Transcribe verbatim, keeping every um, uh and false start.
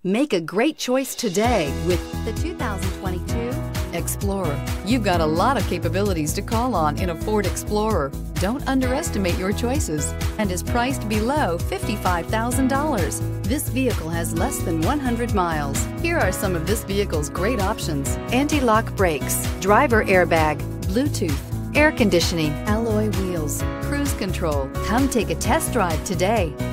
Make a great choice today with the two thousand twenty-two Explorer. You've got a lot of capabilities to call on in a Ford Explorer. Don't underestimate your choices and is priced below fifty-five thousand dollars. This vehicle has less than one hundred miles. Here are some of this vehicle's great options: anti-lock brakes, driver airbag, Bluetooth, air conditioning, alloy wheels, cruise control. Come take a test drive today.